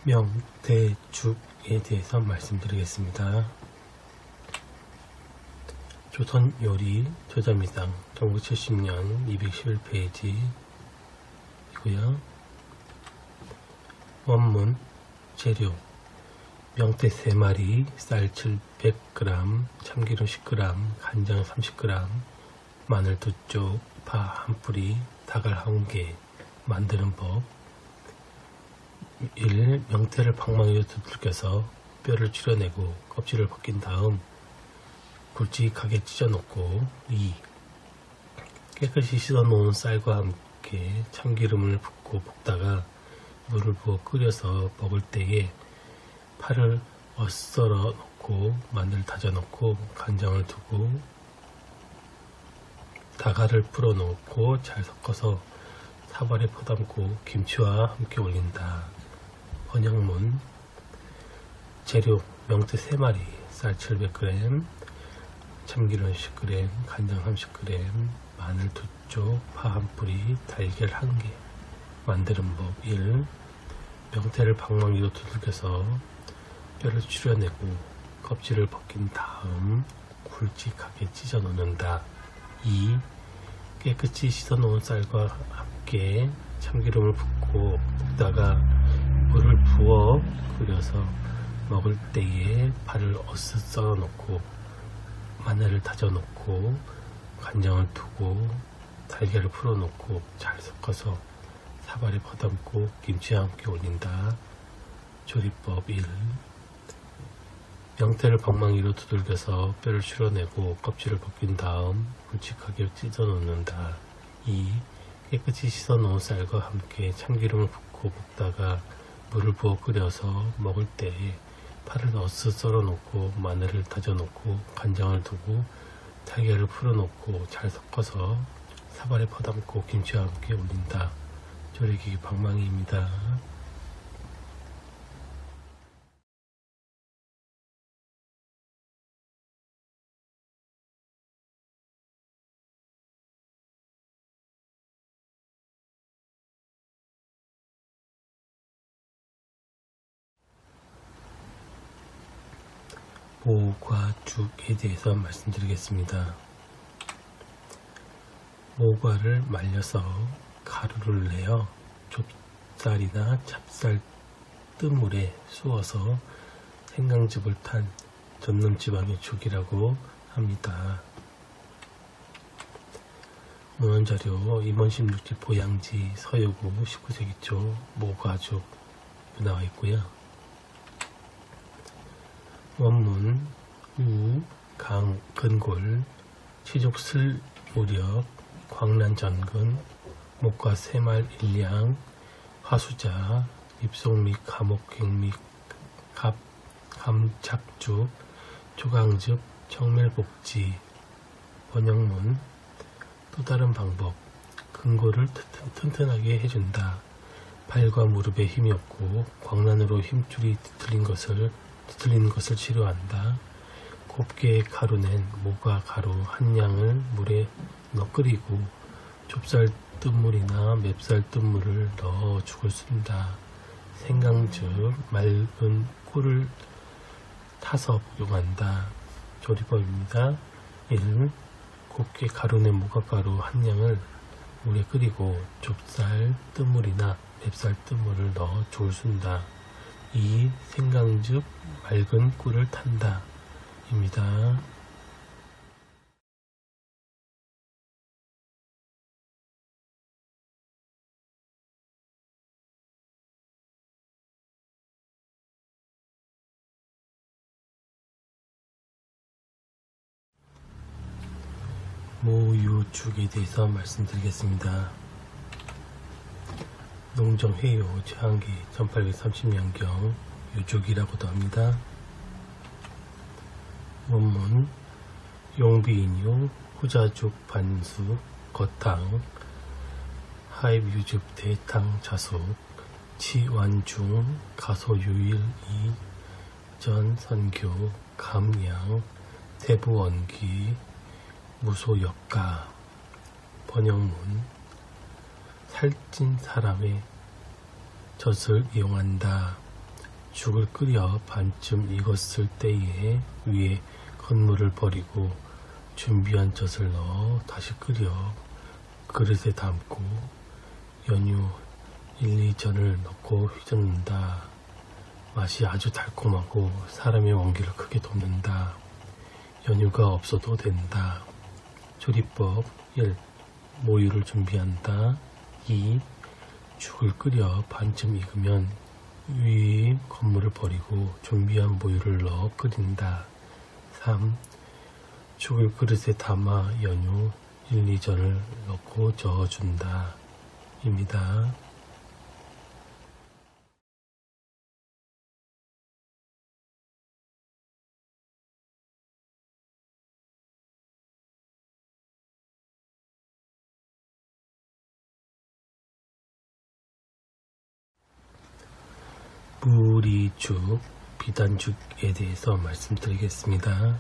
명태죽에 대해서 말씀드리겠습니다. 조선요리 저자미상 1970년 211페이지이고요. 원문 재료 명태 3마리, 쌀 700g, 참기름 10g, 간장 30g, 마늘 2쪽, 파 1뿌리, 닭알 1개. 만드는 법 1. 명태를 방망이로 두들겨서 뼈를 추려내고 껍질을 벗긴 다음 굵직하게 찢어놓고 2. 깨끗이 씻어놓은 쌀과 함께 참기름을 붓고 볶다가 물을 부어 끓여서 먹을 때에 파를 엇썰어 놓고 마늘 다져 놓고 간장을 두고 다갈을 풀어 놓고 잘 섞어서 사발에 퍼담고 김치와 함께 올린다. 번역문 재료 명태 3마리, 쌀 700g, 참기름 10g, 간장 30g, 마늘 2쪽, 파 1뿌리, 달걀 1개. 만드는 법 1. 명태를 방망이로 두들겨서 뼈를 추려내고 껍질을 벗긴 다음 굵직하게 찢어 넣는다. 2. 깨끗이 씻어놓은 쌀과 함께 참기름을 붓고 볶다가 물을 부어 끓여서 먹을 때에 파를 어슷 썰어 놓고 마늘을 다져 놓고 간장을 두고 달걀을 풀어 놓고 잘 섞어서 사발에 퍼담고 김치와 함께 올린다. 조리법 1. 명태를 방망이로 두들겨서 뼈를 추려내고 껍질을 벗긴 다음 굵직하게 찢어 놓는다. 2. 깨끗이 씻어 놓은 쌀과 함께 참기름을 붓고 볶다가 물을 부어 끓여서 먹을 때에 파를 어슷 썰어 놓고 마늘을 다져 놓고 간장을 두고 달걀을 풀어 놓고 잘 섞어서 사발에 퍼담고 김치와 함께 올린다. 조리기기 방망이입니다. 모과죽에 대해서 말씀드리겠습니다. 모과를 말려서 가루를 내어 좁쌀이나 찹쌀 뜬물에 쑤어서 생강즙을 탄 전남지방의 죽이라고 합니다. 문헌자료 임원 16집 보양지 서효구 19세기 초 모과죽 나와 있고요. 원문 우, 강, 근골, 치족슬 무력, 광란 전근, 목과 새말 일량, 화수자, 입속 및 감옥객 및 감착죽, 조강즙, 청멜복지. 번역문 또 다른 방법 근골을 튼튼하게 해준다. 발과 무릎에 힘이 없고 광란으로 힘줄이 뒤틀린 것을 치료한다. 곱게 가루낸 모과 가루 한 양을 물에 넣어 끓이고 좁쌀 뜬물이나 맵쌀 뜬물을 넣어 죽을 쓴다. 생강즙 맑은 꿀을 타서 복용한다. 조리법입니다. 1. 곱게 가루낸 모과가루 한 양을 물에 끓이고 좁쌀 뜬물이나 맵쌀 뜬물을 넣어 죽을 쓴다. 2. 생강즙 맑은 꿀을 탄다 입니다. 모유죽에 대해서 말씀드리겠습니다. 농정회요 최한기 1830년경 유죽이라고도 합니다. 원문 용비인유 후자죽 반수 겉탕 하입유즙 대탕 자숙 치완중 가소유일 이전 선교 감양 대부원기 무소역가. 번역문 살찐 사람의 젖을 이용한다. 죽을 끓여 반쯤 익었을 때에 위에 건물을 버리고 준비한 젖을 넣어 다시 끓여 그릇에 담고 연유 1, 2전을 넣고 휘젓는다. 맛이 아주 달콤하고 사람의 원기를 크게 돋는다. 연유가 없어도 된다. 조리법 1. 모유를 준비한다. 2. 죽을 끓여 반쯤 익으면 위 건물을 버리고 준비한 모유를 넣어 끓인다. 3. 죽을 그릇에 담아 연유 1, 2전을 넣고 저어준다. 입니다. 무리죽, 비단죽에 대해서 말씀드리겠습니다.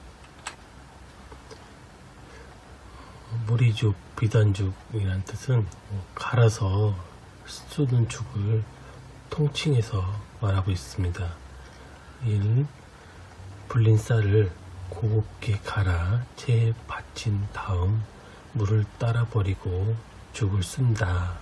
무리죽, 비단죽이란 뜻은 갈아서 쏟은 죽을 통칭해서 말하고 있습니다. 1. 불린 쌀을 곱게 갈아 체에 받친 다음 물을 따라 버리고 죽을 쓴다.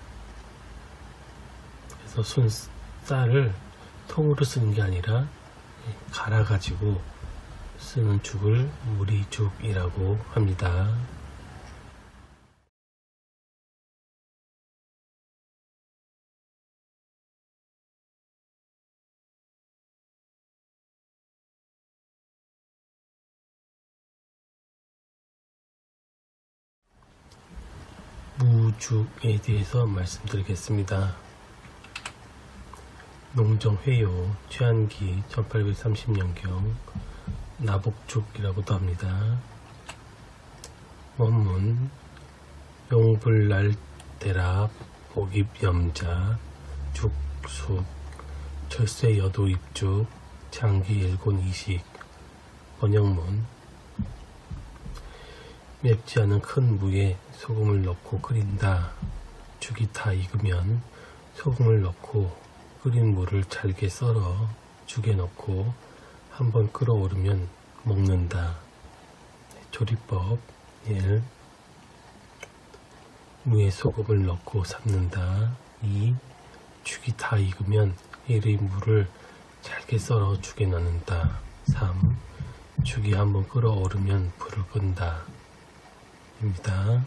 그래서 순 쌀을 통으로 쓰는 게 아니라 갈아가지고 쓰는 죽을 무리죽이라고 합니다. 무죽에 대해서 말씀드리겠습니다. 농정회요 최한기 1830년경 나복죽이라고도 합니다. 원문 용불날대라 복입염자 죽숙 철새여도입죽 장기일곤이식. 번역문 맵지 않은 큰 무에 소금을 넣고 끓인다. 죽이 다 익으면 소금을 넣고 끓인 물을 잘게 썰어 죽에 넣고 한번 끓어오르면 먹는다. 조리법 1. 무에 소금을 넣고 삶는다. 2. 죽이 다 익으면 1의 물을 잘게 썰어 죽에 넣는다. 3. 죽이 한번 끓어오르면 불을 끈다. 입니다.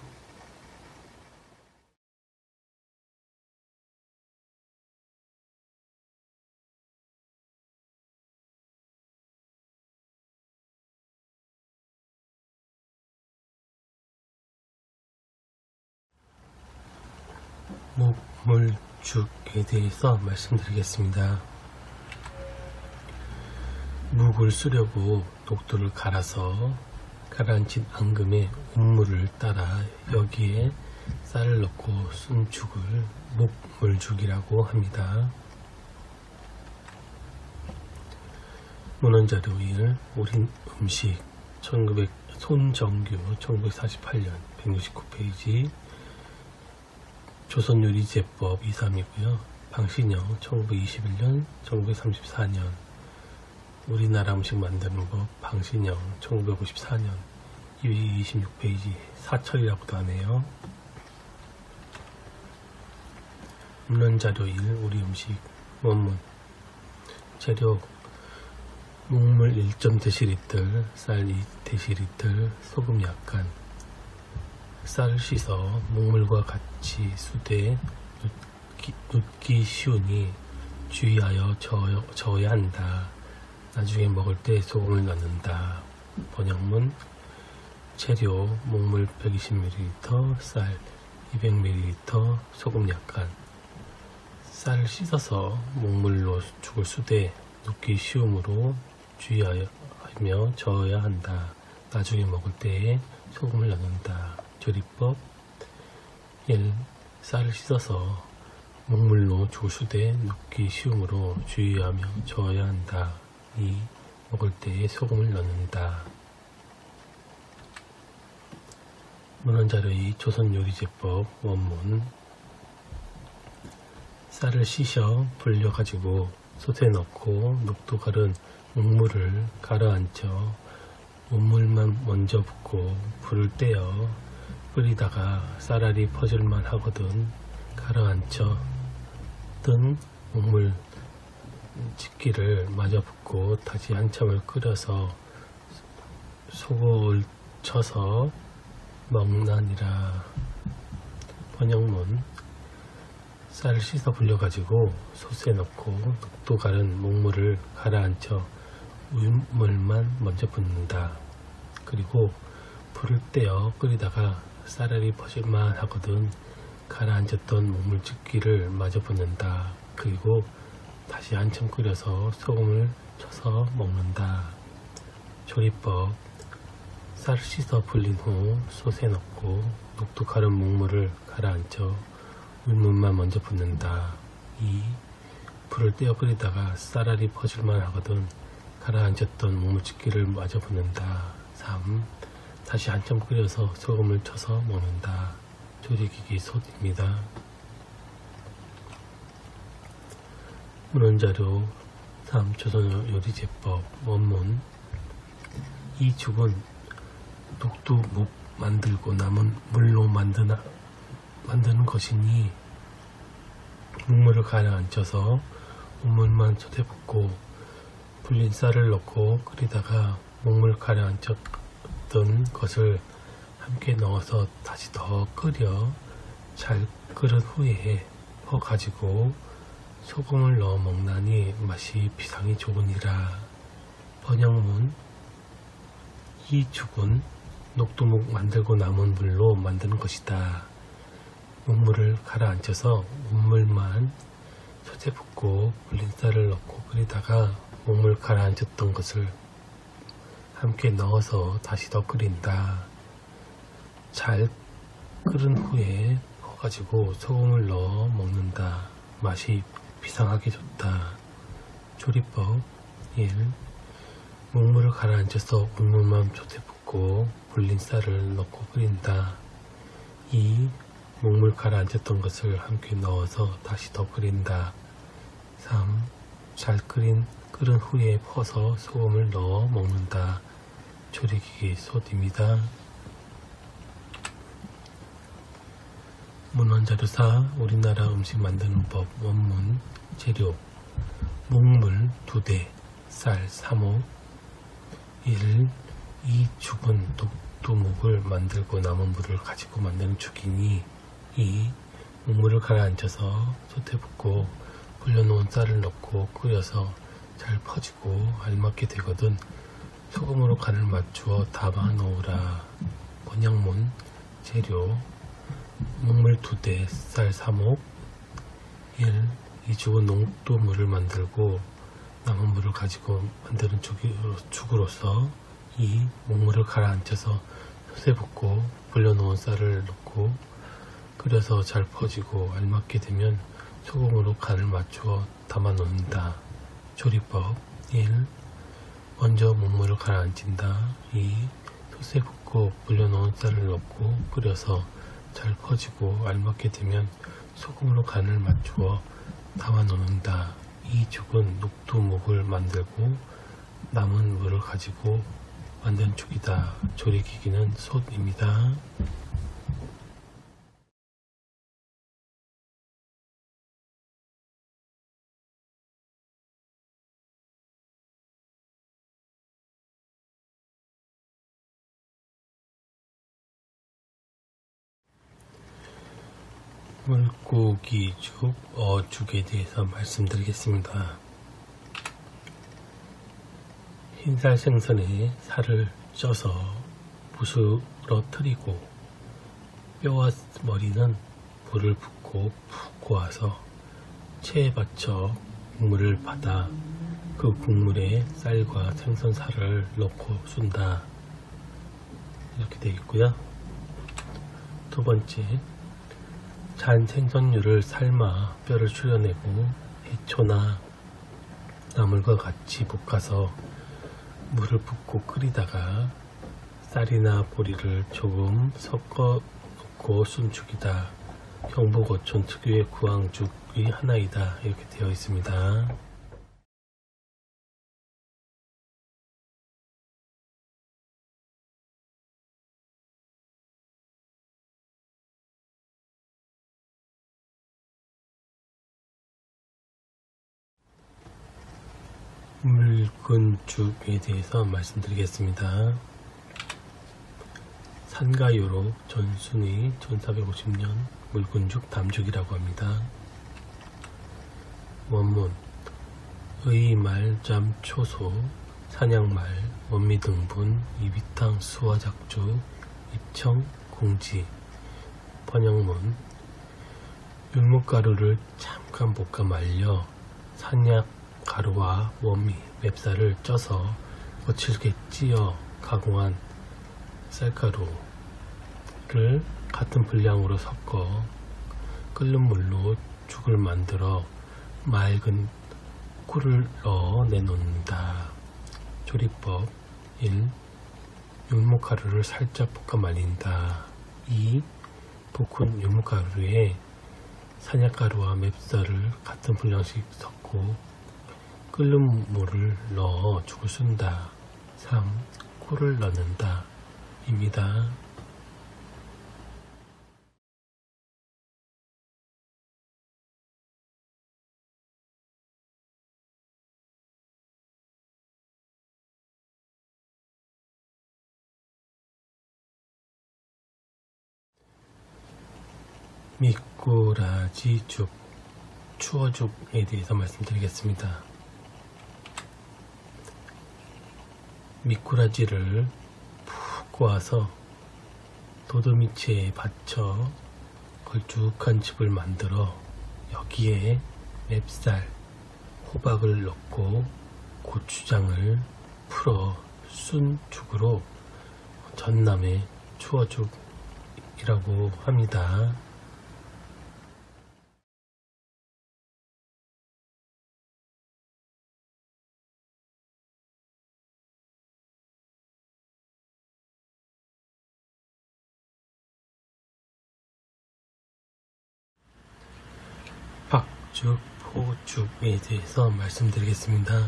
묵물죽에 대해서 말씀드리겠습니다. 묵을 쓰려고 녹두를 갈아서 가라앉힌 앙금에 온물을 따라 여기에 쌀을 넣고 쓴 죽을 묵물죽이라고 합니다. 문헌자료 1. 우린 음식 손정규 1948년 169페이지 조선요리제법 2.3이고요. 방신영 1921년 1934년 우리나라 음식 만드는 법 방신영 1954년 226페이지 사철이라고도 하네요. 문헌자료 1. 우리 음식 원문 재료 묵물 1.dl, 쌀 2dl, 소금 약간. 쌀을 씻어 묵물과 같이 수대에 눕기 쉬우니 주의하여 저어야 한다. 나중에 먹을 때 소금을 넣는다. 번역문 재료 묵물 120ml, 쌀 200ml, 소금 약간. 쌀을 씻어서 묵물로 죽을 수대에 눕기 쉬우므로 주의하여 저어야 한다. 나중에 먹을 때에 소금을 넣는다. 조리법 1. 쌀을 씻어서 묵물로 죽을 수대에 눕기 쉬우므로 주의하며 저어야 한다. 2. 먹을 때에 소금을 넣는다. 문헌자료 2. 조선요리제법 원문 쌀을 씻어 불려가지고 솥에 넣고 녹두갈은 묵물을 가라앉혀 묵물만 먼저 붓고 불을 떼어 끓이다가 쌀알이 퍼질만 하거든 가라앉혀 뜬 묵물 집기를 마저 붓고 다시 한참을 끓여서 소금을 쳐서 먹나니라. 번역문. 쌀을 씻어 불려가지고 솥에 넣고 녹두 갈은 묵물을 가라앉혀 물만 먼저 붓는다. 그리고 불을 떼어 끓이다가 쌀알이 퍼질만 하거든 가라앉았던 묵물 집기를 마저 붓는다. 그리고 다시 한참 끓여서 소금을 쳐서 먹는다. 조리법. 쌀을 씻어 불린 후 솥에 넣고 녹두 갈은 묵물을 가라앉혀 물만 먼저 붓는다. 2. 불을 떼어 끓이다가 쌀알이 퍼질만 하거든 가라앉았던 묵물집기를 마저 붓는다. 3. 다시 한참 끓여서 소금을 쳐서 먹는다. 조리기기 솥입니다. 문헌자료 3. 조선 요리제법 원문. 이 죽은 녹두묵 만들고 남은 물로 만드는 것이니 묵물을 가라앉혀서 묵물만 솥에 붓고 불린 쌀을 넣고 끓이다가 묵물 가라앉혔던 것을 함께 넣어서 다시 더 끓여 잘 끓은 후에 퍼가지고 소금을 넣어 먹나니 맛이 비상이 좋으니라. 번역문. 이 죽은 녹두묵 만들고 남은 물로 만드는 것이다. 묵물을 가라앉혀서 묵물만 솥에 붓고 불린 쌀을 넣고 끓이다가 묵물 가라앉혔던 것을 함께 넣어서 다시 더 끓인다. 잘 끓은 후에 퍼가지고 소금을 넣어 먹는다. 맛이 비상하게 좋다. 조리법. 1. 묵물을 가라앉혀서 묵물만 솥에 붓고 불린 쌀을 넣고 끓인다. 2. 묵물 가라앉혔던 것을 함께 넣어서 다시 더 끓인다. 3. 잘 끓은 후에 퍼서 소금을 넣어 먹는다. 조리기기 솥입니다. 문헌자료 4. 우리나라 음식 만드는 법 원문. 재료. 묵물 2대, 쌀 3호. 1. 이 죽은 녹두묵을 만들고 남은 물을 가지고 만드는 죽이니 2. 묵물을 가라앉혀서 솥에 붓고 불려놓은 쌀을 넣고 끓여서 잘 퍼지고 알맞게 되거든 소금으로 간을 맞추어 담아 놓으라. 번역문. 재료. 묵물 2대, 쌀 3호. 1. 이 죽은 녹두물을 만들고 남은 물을 가지고 만드는 죽으로서 2. 묵물을 가라앉혀서 솥에 붓고 불려놓은 쌀을 넣고 끓여서 잘 퍼지고 알맞게 되면 소금으로 간을 맞추어 담아 놓는다. 조리법. 1. 먼저 묵물을 가라앉힌다. 2. 솥에 붓고 불려놓은 쌀을 넣고 끓여서 잘 퍼지고 알맞게 되면 소금으로 간을 맞추어 담아 놓는다. 이 죽은 녹두묵을 만들고 남은 물을 가지고 만든 죽이다. 조리기기는 솥입니다. 물고기죽, 어죽에 대해서 말씀드리겠습니다. 흰살 생선에 살을 쪄서 부스러뜨리고 뼈와 머리는 불을 붓고 푹 고아서 체에 받쳐 국물을 받아 그 국물에 쌀과 생선살을 넣고 쏜다. 이렇게 되어 있고요. 두 번째, 잔 생선류를 삶아 뼈를 추려내고 해초나 나물과 같이 볶아서 물을 붓고 끓이다가 쌀이나 보리를 조금 섞어 넣고 쏜 죽이다. 경북 어촌 특유의 구황죽의 하나이다. 이렇게 되어 있습니다. 묽은 죽에 대해서 말씀드리겠습니다. 산가요로 전순위 1450년 묽은 죽 담죽이라고 합니다. 원문 의말 짬 초소 산양말 원미등분 이비탕 수화작주 입청 공지. 번역문 율무가루를 잠깐 볶아 말려 산약 가루와 원미 맵쌀을 쪄서 거칠게 찌어 가공한 쌀가루를 같은 분량으로 섞어 끓는 물로 죽을 만들어 맑은 꿀을 넣어 내놓는다. 조리법 1. 율무가루를 살짝 볶아 말린다. 2. 볶은 율무가루에 산약가루와 맵쌀을 같은 분량씩 섞고 끓는 물을 넣어 죽을 쓴다. 3. 꿀을 넣는다. 입니다. 미꾸라지죽, 추어죽에 대해서 말씀드리겠습니다. 미꾸라지를 푹 꼬아서 도드미치에 받쳐 걸쭉한 즙을 만들어 여기에 맵쌀, 호박을 넣고 고추장을 풀어 순 죽으로 전남의 추어죽이라고 합니다. 박죽, 포죽에 대해서 말씀드리겠습니다.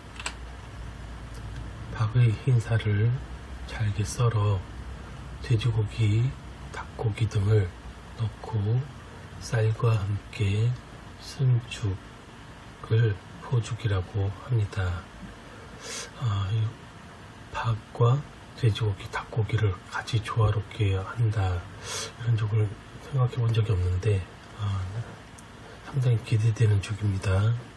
박의 흰살을 잘게 썰어 돼지고기, 닭고기 등을 넣고 쌀과 함께 쓴 죽을 포죽이라고 합니다. 이 박과 돼지고기, 닭고기를 같이 조화롭게 한다, 이런 죽을 생각해 본 적이 없는데 상당히 기대되는 죽입니다.